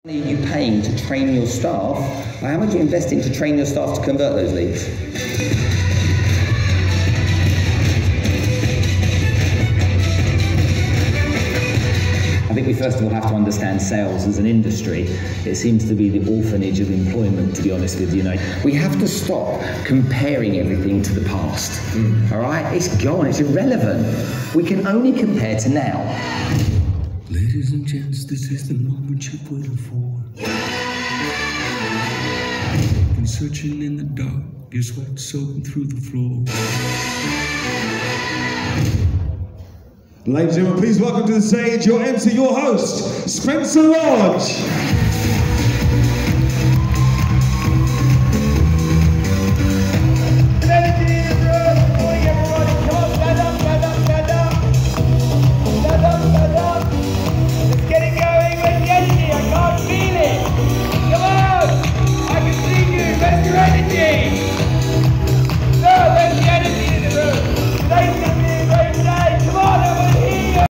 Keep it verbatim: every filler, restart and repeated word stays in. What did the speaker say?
Are you paying to train your staff? Or how much are you investing to train your staff to convert those leads? I think we first of all have to understand sales as an industry. It seems to be the orphanage of employment, to be honest with you. You know, we have to stop comparing everything to the past. Mm. All right, it's gone. It's irrelevant. We can only compare to now. Ladies and gents, this is the moment you've waited for. Been searching in the dark, your sweat soaking through the floor. Ladies and gentlemen, please welcome to the stage your M C, your host, Spencer Lodge.